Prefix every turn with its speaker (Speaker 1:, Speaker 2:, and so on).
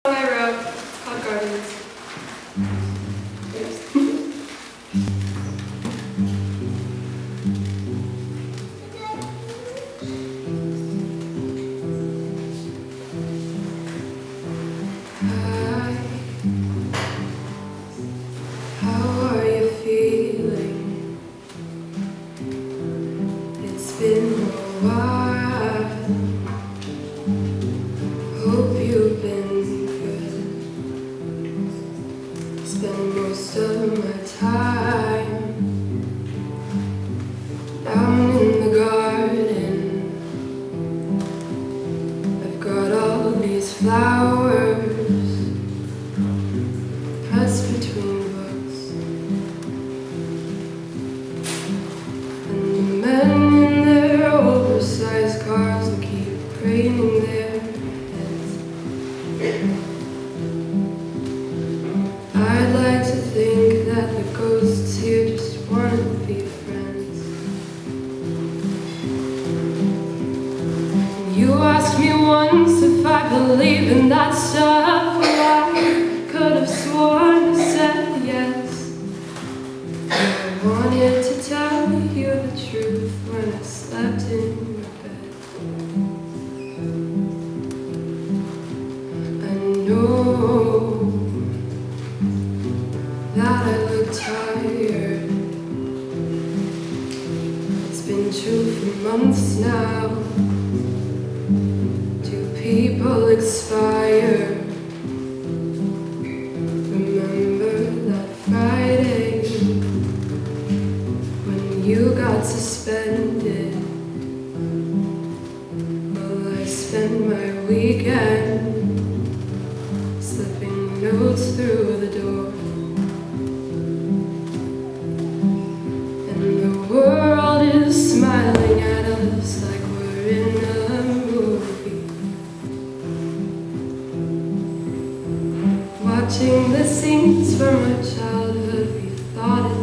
Speaker 1: I wrote, it's called Gardens. Hi, how are you feeling? It's been a while. Hope you've been good. Spend most of my time down in the garden. I've got all these flowers pressed between books, and the men in their oversized cars will keep craning their heads. I'd like to think that the ghosts here just want to be friends. You asked me once if I believe in that stuff. Well, I could have sworn I said yes. I wanted to tell you the truth when I slept in your bed. I know that I look tired. It's been true for months now. Do people expire? Remember that Friday when you got suspended? Well, I spent my weekend slipping notes through the door. And the world is smiling at us like we're in a movie. Watching the scenes from our childhood, we thought it